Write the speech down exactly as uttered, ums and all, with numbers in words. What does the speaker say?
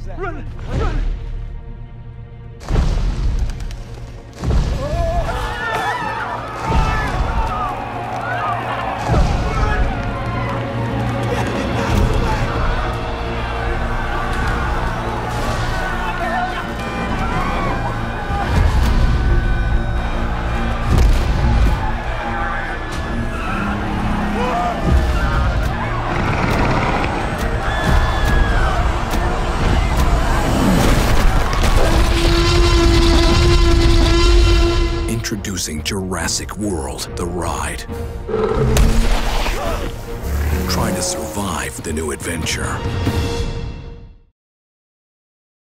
Run! Run! Introducing Jurassic World, the ride. Try to survive the new adventure.